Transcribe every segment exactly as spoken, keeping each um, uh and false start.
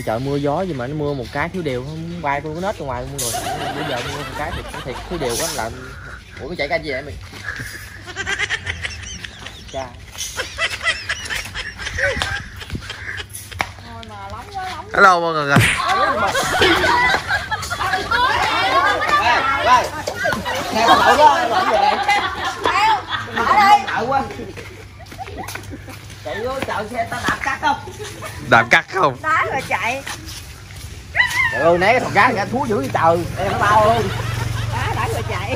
trời mưa gió gì mà nó mưa một cái thiếu đều, không bay con có nết ra ngoài luôn rồi. Bây giờ mưa một cái thì thiệt thiếu đều quá là. Ủa nó chạy cái gì vậy mày? Cha. Hello mọi người. Đây, nè bà tự đó, làm gì vậy? Ở đây. Sợ quá. Chạy vô chợ xe ta đạp cắt không? Đạp cắt không? Đá rồi chạy. Trời ơi, né cái thằng gái ra thú dữ vậy trời. Đây nó bao luôn. Đá đá rồi chạy.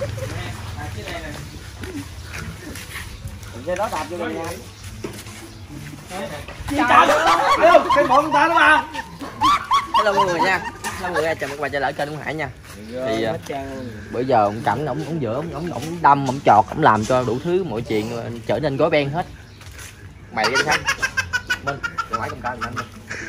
Cái đó đạp vô đây nha. Trời ơi, cái bọn ta đó mà. Hello mọi người nha. Hello mọi người, chào các bạn trở lại kênh của Hải nha. Thì uh, bữa giờ ông Cảnh ổng ổng giữa ổng ổng ổng đâm ổng chọt ổng làm cho đủ thứ mọi chuyện trở nên gói ben hết. Mày đi khác. Minh, rồi máy cầm cam anh.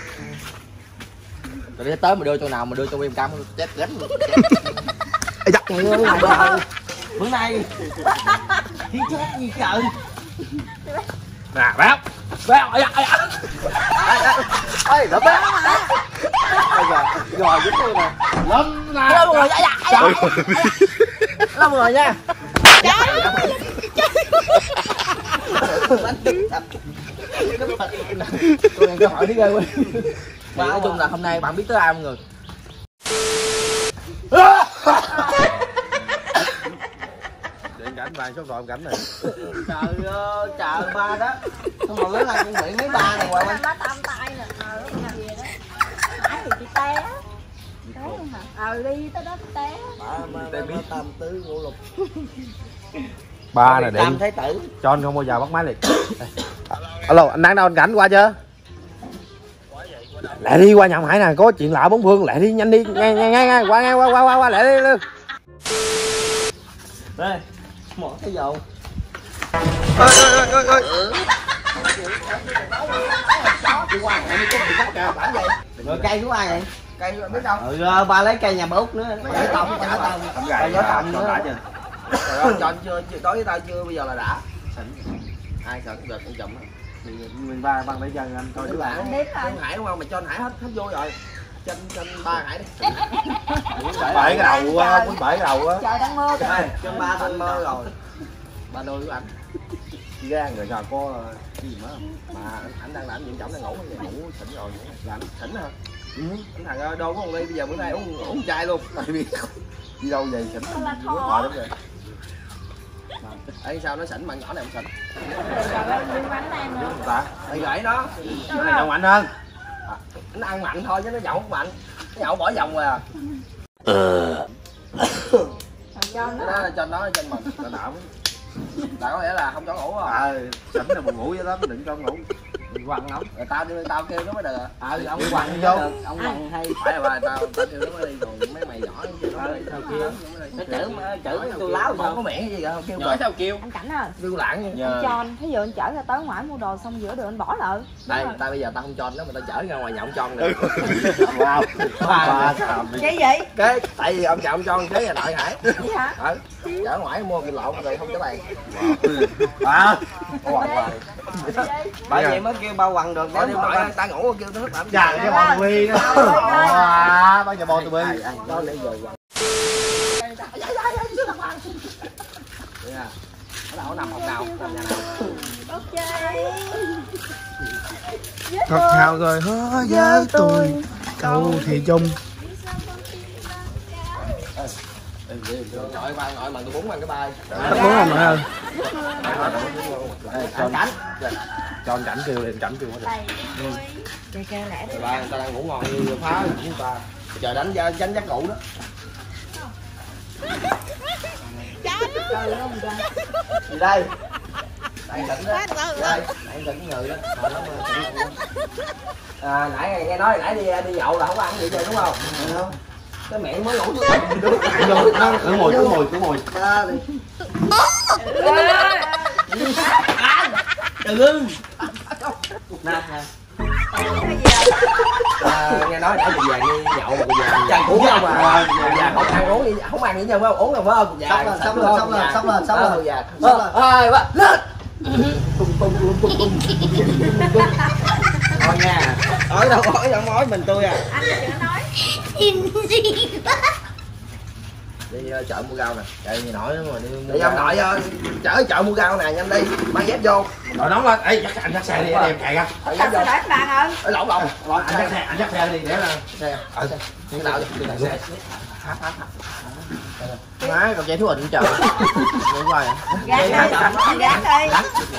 Rồi đi tới mà đưa cho nào mà đưa cho em cam chết gánh luôn. Trời ơi mày ơi. Bữa nay thiên chết gì trời. Nè, béo. Béo. Ây da, ây da. Ê, đỡ béo. Bây giờ rồi dính luôn nè. Lâm nè. Lâm rồi, ây da, ây da. Lâm rồi nha. Cô này câu hỏi đi ghê quá. Mà nói chung là hôm nay bạn biết tới ai không người? Điện cảnh vàng số gọi cảnh này. Trời ơi, trời ba đó. Không mà lớn lên con bị mấy ba này hoài. Nó tăm tay nè, ờ lúc nào về đó. Nãy thì chị té. Té luôn hả? Ờ đi tới đó té. Ba ba biết tam tứ ngũ lục. Ba là điện. Tam thái tử. Cho anh không bao giờ bắt máy liền. Alo, anh đang đâu anh Cảnh qua chưa? Lại đi qua nhà ông Hải nè, có chuyện lạ bốn phương, lại đi nhanh đi, ngay ngay ngay ngay qua ngay qua qua qua qua lại đi luôn. Đây, một cái dầu. Ơi ơi ơi ơi. Rồi cây của ai vậy? Cây biết đâu? Ừ, ba lấy cây nhà bà Út nữa. Lấy tông, lấy tông. Cây gió tông nữa. Trời ơi, cho anh chưa, chưa đối với tao chưa bây giờ là đã. Ai sợ cũng được cũng chậm. Mình ba bằng lấy chân anh coi Tức là anh Hải đúng không? Mày cho anh Hải hết hết vô rồi. Trên trên ba Hải đi. Bể cái đầu á, muốn bể cái đầu á. Trời đang mưa kìa. Trên ba thành mơ rồi. Ba đôi của anh. Gan rồi sao có cái gì nữa không? Mà anh đang làm gì chổng đang ngủ ngủ xỉn rồi. Làm xỉn hả? Ừ. Anh thằng ơi đôi của ông đi bây giờ bữa nay uống uống chai luôn. Tại vì Đi đâu về xỉn. Bữa thoại lắm rồi. Ê sao nó xỉn bạn nhỏ này không xỉn? Trời ơi, đi bánh em nữa. Ta. Mày gãy nó. Cái này mạnh hơn. Nó ăn mạnh thôi chứ nó nhậu không mạnh. Nó nhậu bỏ vòng rồi à. Ờ. Cho nó. Nó cho nó trên mình là đảo. Là có nghĩa là không cho ngủ không? À, xỉn là buồn ngủ với đó, đừng cho ngủ. Đừng quăng lắm. Rồi tao đưa tao kêu nó mới được. Ờ, ông quăng vô. Ông quăng hay. Phải rồi tao tao kêu nó mới đi rồi mấy mày nhỏ kêu nó mới đi. Tao kêu Nó chữ mà chữ tôi láo không có miệng gì vậy không kêu nhỏ sao kêu. Anh Cảnh ơi. kêu lạng nha. Anh cho anh, thí dụ anh chở ra tới ngoài mua đồ xong giữa đường anh bỏ lại. Đây, tao bây giờ tao không cho nó mà tao chở ra ngoài nhà ông cho nữa. Wow. Ba Cái gì? Cái tại vì ông chồng ông cho thế là đợi Hải. Gì hả? Ừ. Chở ngoài mua cái lộn rồi không cho bàn. À. Bởi vậy mới kêu bao quăng được. Để đi mọi tao ngủ kêu nó thức làm. Dạ cái bọn tụi bi đó. À, bao giờ bọn tụi bi. Đó lấy rồi. Nó đâu nằm phòng nào, nằm nhà nào. Ok. Thật hào rồi hứa với tôi câu thì chung. Trời ơi, ba ngồi mà tôi bún ăn cái bài. Tất muốn không mẹ ơi. Cho Cảnh. Cho anh Cảnh kêu lên Cảnh kêu hết. Kê kê lẹ đi. Ba người ta đang ngủ ngon như phá chúng ta. Chờ đánh đánh giấc ngủ đó. Gì đây? Đang tỉnh đó. Đây, đang tỉnh người đó. À, nãy nghe nói nãy đi đi nhậu là không có ăn gì chơi đúng không? Không. Cái mẹ mới ngủ tôi. Cứ ngồi cứ ngồi cứ ngồi. Đừng. Nè nè. À, nghe nói nãy chị vàng đi nhậu mà chị vàng chàng uống không à? Chị vàng không ăn uống gì, không ăn gì nhau phải uống rồi phải không? Xong rồi, xong rồi, xong rồi, xong rồi, xong rồi. Xong rồi. Ơi, quá. Lên. Tung tung tung tung tung. Thôi nha. Ở đâu ở đâu mối mình tôi à. Anh đừng có nói. Đi uh, chợ mua rau nè, chạy gì nổi mà đi mua. Đi ông nội ơi, chở chợ mua rau nè, nhanh đi, mang dép vô. Rồi nóng lên. Ê, anh dắt xe đi, em chạy ra. Anh sẽ đợi bạn ơi. Ở lộn lộn. Anh dắt xe, anh dắt xe đi để là Xe. ờ Cái nào đi xe. Má còn chạy thú hình trời. Đi qua vậy. Gác đi, gác đi.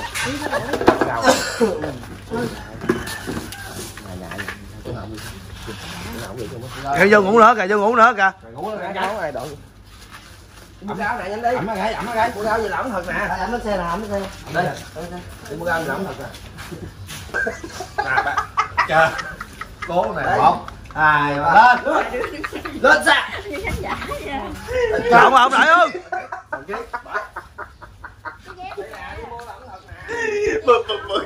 kìa vô ngủ nữa kìa, vô ngủ nữa kìa. Ngủ nó nấu này đội. Mua rau nè nhanh đi. Ẩm nó gái, ẩm nó gái. Mua rau gì lỏng thật nè. Ẩm xe nè, ẩm xe. Đây. Đi mua rau gì lỏng thật nè. Nè bạn. Chờ. Cố này. Đấy. Một, hai, ba. Lên. Lên xe. Không không lại không? Bực bực bực.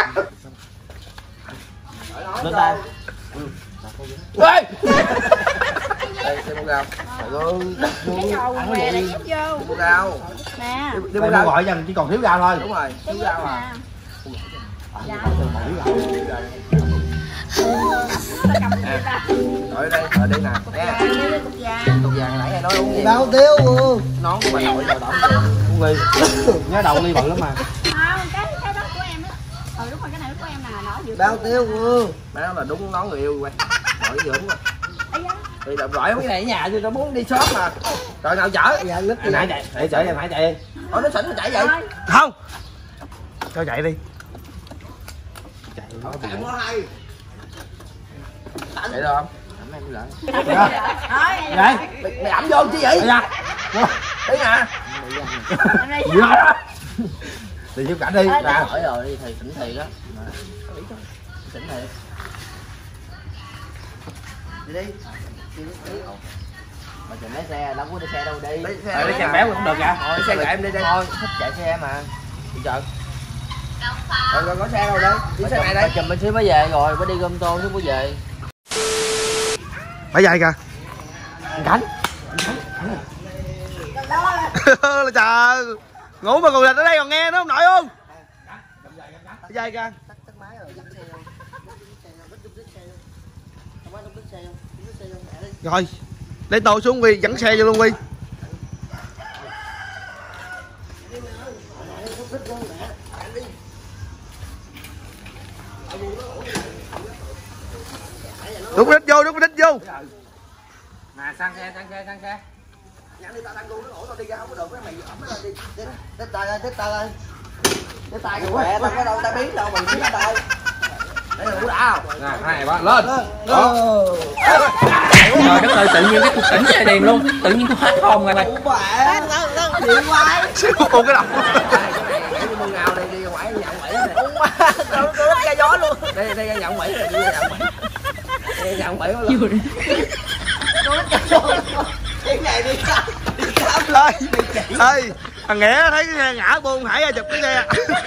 Lên tay. Ê. Đây xe mua rau. Trời ơi. Cái đầu què để nhét vô. Mua rau. Nè. Đi mua Đây rau. gọi dần chỉ còn thiếu rau thôi. Đúng rồi, Cái thiếu dép rau à. nè. Dạ. Rồi đây, ở đây nè. Nha. Cục vàng. Cục vàng nãy nói uống gì? Bao tiêu luôn. Nón của bà nội rồi đỏ. Uống ly. Nhớ đầu ly bự lắm mà. Không, cái cái đó của em đó. Ừ đúng rồi, cái này của em nè, nó vừa. Bao tiêu luôn. Má nói là đúng nón người yêu quay. Nội dưỡng rồi. Ấy da. Thì đập rọi cái này ở nhà chứ nó muốn đi shop mà. Rồi nào chở? Dạ lít Hồi nãy chạy, để chở em nãy chạy đi. Ủa nó xỉn nó chạy vậy? Rồi. Không. Cho chạy đi. Chạy nó bị. Chạy có hay. Chạy được không? Ẩm em lại. Rồi. Vậy. Mày, mày ẩm vô chứ vậy? Đi ra. Đấy nè. Em đây. Đi ra. Đi giúp cảnh đi. Ê, Ra. Hỏi rồi đi thì xỉn thiệt á. Xỉn thiệt. Đi đi. Mà chừng lấy xe, đâu có đi xe đâu đi. Lấy xe. Ờ, lấy xe béo cũng được kìa. Thôi xe kệ em đi đi. Thôi, thích chạy xe mà. Đi chợ. Rồi rồi có xe đâu đây? Đi xe này đây. Chùm bên xíu mới về rồi, mới đi gom tô xíu mới về. Phải dậy kìa. Cảnh. Là trời. Ngủ mà còn lịch ở đây còn nghe nó không nổi không? Phải dậy kìa. Rồi. Lấy tô xuống Huy, dẫn xe vô luôn Huy. Đúng đít vô, đúng đít vô. Nè sang xe, sang xe, sang xe. Nhanh đi tao đang gu nó ổ tao đi ra không có được cái mày ẩm nó đi. Tiếp tay ơi, tiếp tay ơi. Cái tay của mẹ tao có đâu tao biến đâu mình biết cái tay. Đây là cú đã không? Nè, hai ba lên. Đó. Trời đất ơi, tự nhiên cái cục tỉnh xe đèn luôn. Tự nhiên tôi hết hồn rồi mày. Ủa mẹ. Chuyện quay. Xíu con cái đầu. Đi mua ngào đi, đi ra ngoài nhận Mỹ này. Ủa má, tôi nó ra gió luôn. Đây đây ra nhận Mỹ này, đi ra nhận Mỹ. Đi nhận Mỹ luôn. Cái này đi khám, đi khám Ê, ê, thằng Nghĩa thấy cái xe ngã buông Hải ra chụp cái xe.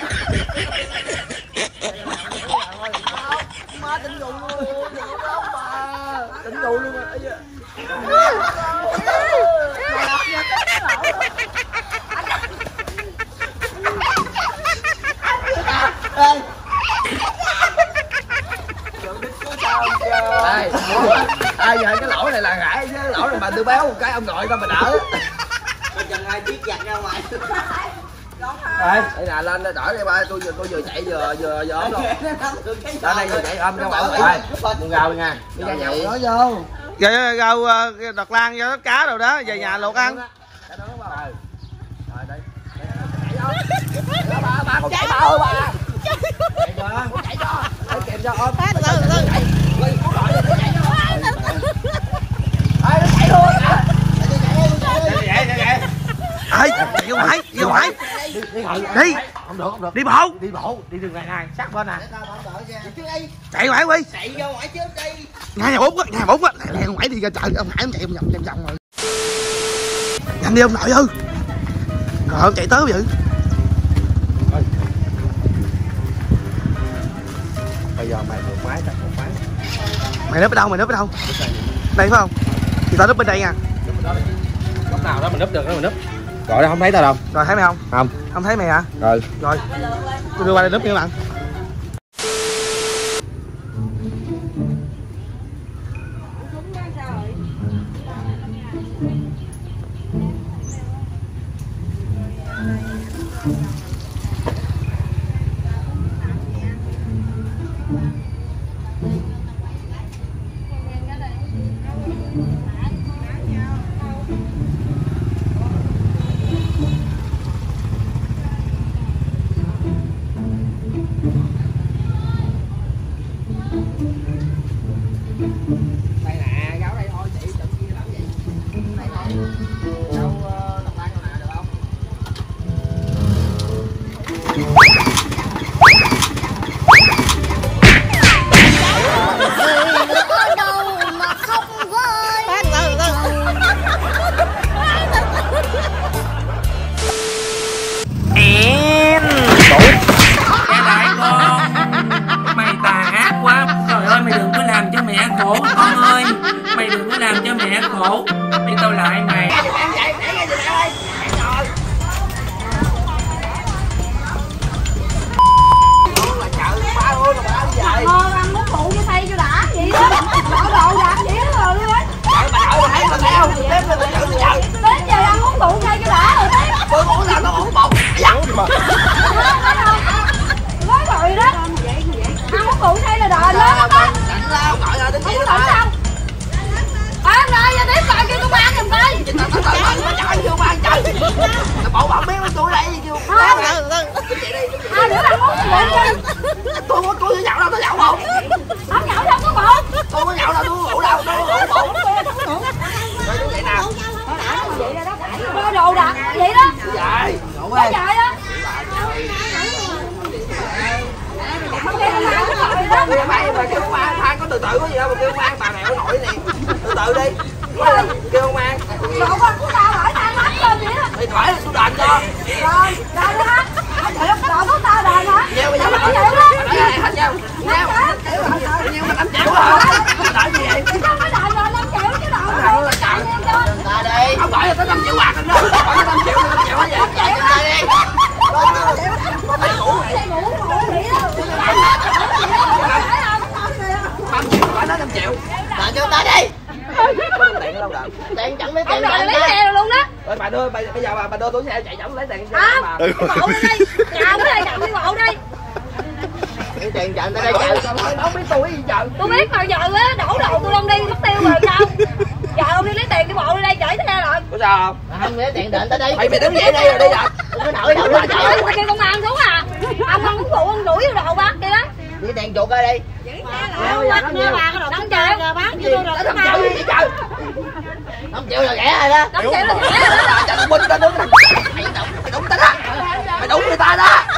má tính gù luôn, tính gù luôn rồi. Ê. Đây, ai giờ cái lỗi này là ngại chứ cái lỗi này bà tư béo một cái ông nội tao mà đỡ. Chừng hai chiếc giặt ra ngoài. Đây, đây nè lên đỡ đi ba, tôi vừa tôi vừa chạy vừa vừa vừa ốm luôn. Đó đây vừa chạy ôm ra ngoài rồi. Mua rau đi nha. Đi ra nhậu nó vô. Rồi rau đọt lan cho cá rồi đó, về nhà luộc ăn. Rồi đây. Ba ba còn chạy ba ơi ba. Chạy cho, chạy cho. Lấy kèm cho ôm. Chạy. Lấy cú đội nó chạy cho. Ai nó chạy luôn. Ê, đi ra ngoài, đi ra ngoài. Đi. Không được, không được. Đi bộ. Đi bộ, đi đường này này, sát bên nè. Chạy ngoài Huy. Chạy ra ngoài trước đi. Ngay nhà bốn á, nhà bốn á. Lẹ ngoài đi ra trời, ông Hải ông chạy vòng vòng vòng rồi. Nhanh đi ông nội ơi. Rồi ông chạy tới vậy. Bây giờ mày một máy, một máy. Mày núp ở đâu, mày núp ở đâu? Đây phải không? Thì tao núp bên đây nha. Lúc nào đó mình núp được đó mình núp. Rồi đó không thấy tao đâu. Rồi thấy mày không? Không. Không thấy mày hả? Rồi. Rồi. Tôi đưa qua đây núp nha các bạn. Đồ đạc vậy đó. Vậy. Quá trời á. Mày mà kêu ông An than có từ từ có gì đâu mà kêu ông An bà mẹ nổi nè. Từ từ đi. Kêu ông An. Đồ con của tao hỏi than hết lên vậy đó. Mày khỏi là tôi đền cho. Rồi, đền đi ha. Đồ của tao đền hả? Nheo bây giờ mày nói này hết nhau. Nheo. Nheo mà năm triệu hả? Đền gì vậy? Sao mới đền rồi năm triệu chứ đâu. Rồi chạy lên cho. Ta đi. Không gọi là tới năm triệu bạc anh đó. Gọi năm triệu năm triệu hết vậy. Chạy ta đi. Mày ngủ mày. Ngủ ngủ vậy đó. năm triệu phải nói năm triệu. Đền cho ta đi. Tiền đâu đền? Tiền chẳng lấy tiền. Ông đền lấy xe luôn đó. Rồi bà đưa bây giờ bà, bà đưa túi xe chạy chậm lấy tiền cho bà. Đi bộ đi. Nhà tới đây nhận đi bộ đi. Cái tiền chạy tới đây chạy. Không biết tôi gì trời. Tôi biết mà giờ á đổ đồ tôi không đi mất tiêu rồi sao? Giờ ông đi lấy tiền đi bộ đi đây chở xe rồi. Có sao không? Không lấy tiền đền tới đây. Mày mày đứng vậy đây rồi đi rồi. Cái nổi đâu mà trời. Tôi kêu công an xuống à. Ông không muốn phụ ông đuổi vô đồ bác kia đó. Đi tiền chuột ra đi. năm triệu bán cho tôi rồi năm triệu gì trời. năm triệu là rẻ rồi đó. năm triệu là rẻ rồi đó. Chẳng binh ta đứng mày đúng ta đó. Mày đúng người ta đó.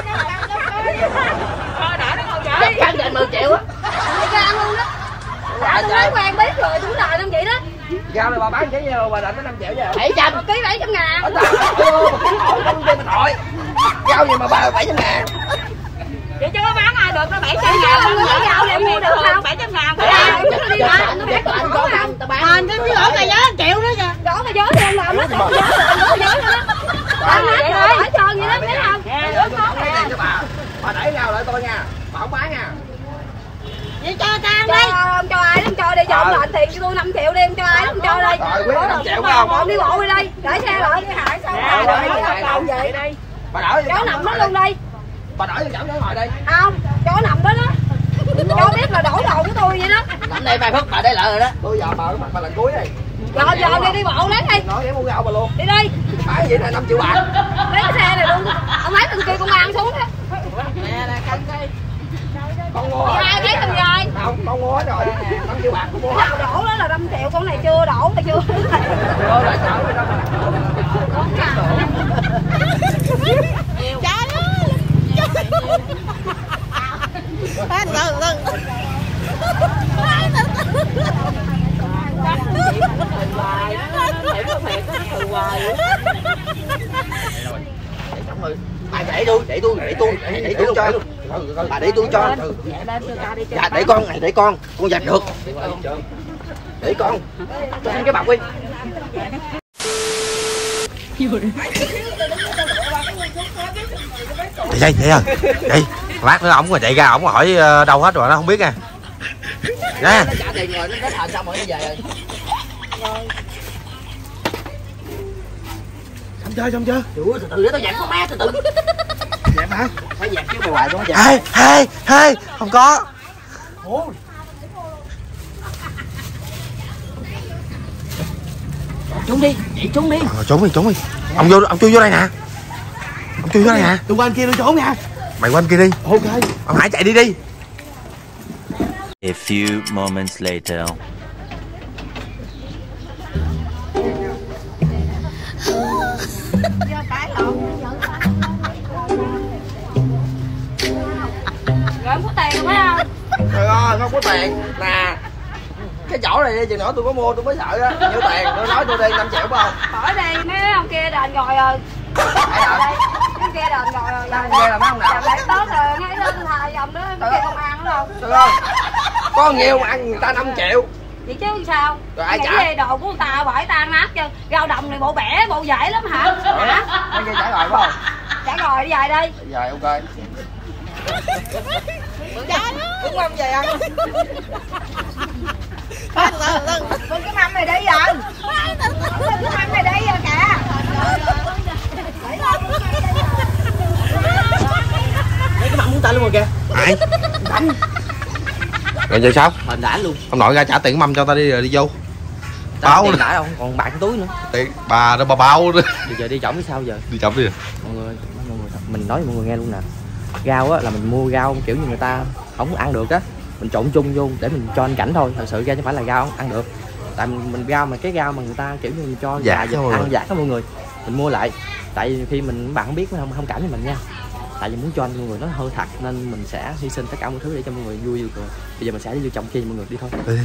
Chắc chắn đền mười triệu á. Gan luôn đó. Đã tôi nói quen biết rồi tôi đòi năm vậy đó. Rau này bà bán cái nhiêu bà định tới năm triệu vậy? bảy trăm. Một ký bảy trăm ngàn. Ở không chơi mình hỏi. Rau gì mà bà bảy trăm ngàn. Vậy chứ có bán ai được nó bảy trăm ngàn. Không có rau để mua được không? bảy trăm ngàn. Nó đi bán nó bán Anh có ăn tao bán. Anh cái lỗ cà gió triệu đó kìa. Lỗ cà gió thì em làm nó lỗ cà gió nữa đó. Anh nói rồi hỏi cho vậy đó thấy không? Lấy tiền cho bà. Bà đẩy rau lại tôi nha. Bà không bán nha. Vậy cho tao đi. Cho ai nó cho đi cho ông đền tiền cho tôi năm triệu đi em cho ai nó cho đi. Rồi quyết năm triệu không? Ông đi bộ đi đi. Để xe lại đi hại sao? Đâu vậy đi. Bà đỡ Cháu nằm đó luôn đi. Bà đỡ cho cháu nó ngồi đi. Không, chỗ nằm đó đó. Cháu biết là đổ đồ của tôi vậy đó. Nằm đây vài phút bà đây lợ rồi đó. Tôi giờ bà cái mặt bà lần cuối đi. Rồi giờ đi đi bộ lấy đi. Nói để mua rau bà luôn. Đi đi. Bán vậy là năm triệu bạc. Lấy cái xe này luôn. Ông lấy từng kia công an xuống đó. Nè là cân đi. Con mua. Hai cái từng rồi. Không, con mua hết rồi. năm triệu bạc con mua hết. Đổ đó là năm triệu, con này chưa đổ là chưa. Rồi lại chở đi đâu. Trời ơi. Anh lần lần. Bà để tôi, để tôi, để tôi, để tôi cho. Bà để tôi cho. Dạ để con, này để con, con giặt được. Để con. Cho xin cái bọc đi. Đi đây, đi rồi. Đi. Lát nữa ổng rồi chạy ra ổng hỏi đâu hết rồi nó không biết nha. Nè. Nó trả tiền rồi, nó hết hồn xong rồi nó về rồi. Xong chưa, xong chưa? Ủa, từ từ để tao dặn con ma từ từ. Dẹp hả? Phải dặn chứ mày hoài con dặn. Hai, hai, hai, không có. Trốn đi, chạy trốn đi. Ờ, trốn đi, trốn đi. Ông vô, ông chui vô đây nè. Ông chui vô đây nè. Tôi qua anh kia tôi trốn nha. Mày qua bên kia đi. Ok. Ông Hải chạy đi đi. A few moments later. không có tiền nè. Cái chỗ này đi chừng nữa tôi có mua tôi mới sợ á. Nhiêu tiền tôi nói tôi đi năm triệu phải không? Hỏi đi mấy ông kia đền rồi rồi. Đây, cái kia đền rồi rồi. Đây kia là mấy ông nào? Làm lại tốt rồi, ngay đó thà dòng đó, cái kia công an nữa đâu. Được không? Có nhiều ăn người ta năm triệu. Vậy chứ sao? Rồi ai nghĩ trả? gì đồ của người ta bởi tan nát chứ. Rau đồng này bộ bẻ, bộ dễ lắm hả? Hả? Mấy kia trả rồi phải không? Trả rồi đi về đi. Rồi ok. Đúng không về ăn? Con cái mâm này đi rồi. Con cái mâm này đi rồi kìa. Mấy cái mâm muốn tay luôn rồi kìa. Ai? Rồi giờ sao? Mình đã luôn. Ông nội ra trả tiền mâm cho ta đi rồi đi vô. Tao Báo tiền nữa. đã đâu, còn bạc cái túi nữa. Tiền bà đó bà bao nữa. Bây giờ đi chổng cái sao giờ? Đi chậm đi. Mọi người, mọi người mình nói cho mọi người nghe luôn nè. Rau á là mình mua rau kiểu như người ta không ăn được á, mình trộn chung vô để mình cho anh Cảnh thôi. Thật sự ra chứ phải là rau ăn được. Tại mình, mình rau mà cái rau mà người ta kiểu như mình cho Dạ, gà vịt thôi ăn rồi. giả đó mọi người. Mình mua lại. Tại vì khi mình bạn không biết không không cảm với mình nha. Tại vì muốn cho mọi người nó hơi thật nên mình sẽ hy sinh tất cả mọi thứ để cho mọi người vui được rồi. Bây giờ mình sẽ đi vô trồng kia mọi người đi thôi. Đi.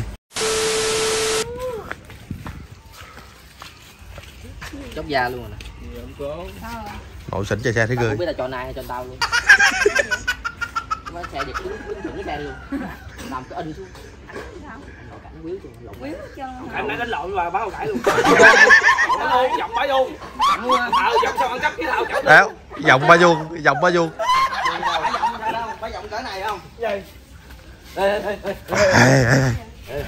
Chốc da luôn rồi nè. Nội xỉn chạy xe thấy Tao ghê. không biết là cho ai hay cho tao luôn. Cái xe giật đứng đứng thẳng cái xe luôn. Làm cái in xuống. Cảnh quýu luôn, lộn. Quýu cho. Anh đã đánh lộn và báo cãi luôn. Dòng bá vuông. Ờ dòng sao ăn cắp cái thao chậu. Đó, vòng ba vuông, vòng ba vuông. Phải giọng cỡ này không? Gì? Ê, ê, ê.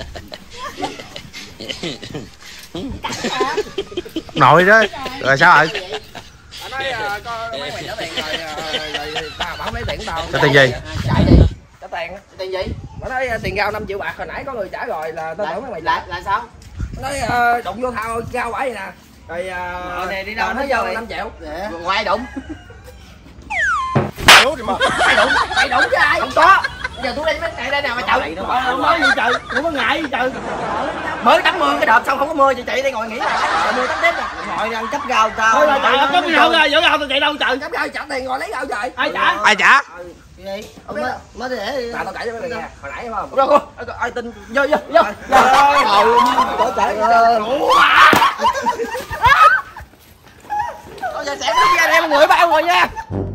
Nội đó. Rồi sao rồi? Anh nói có mấy mày trả tiền rồi rồi tao bảo lấy tiền của tao. Trả tiền gì? Trả gì? Trả tiền. Tiền gì? Nó nói tiền rau năm triệu bạc hồi nãy có người trả rồi là tao tưởng mấy mày trả. Là sao? Nó nói đụng vô thao rau bãi vậy nè. Rồi này đi đâu nó vô năm triệu. Ngoài đụng. Mày đụng, mày đụng với ai? Không có. Giờ tôi đi mấy ngày đây nào mà chậu. Không nói gì trời, không có ngại gì trời. Mới tắm mưa cái đợt xong không có mưa chị chạy đây ngồi nghỉ rồi. Mưa tắm tiếp rồi. Ngồi ăn chấp rau tao. Thôi là trời ơi, có cái rau ra, dỡ rau tao chạy đâu trời. Chấp rau trả tiền ngồi lấy rau trời. Ai trả? Ai trả? Gì? Mới mới để tao tao kể cho mấy mày nghe. Hồi nãy phải không? Đâu ai tin vô vô vô. Trời trời ơi. Tôi sẽ sẽ ra đây mọi người bao rồi nha.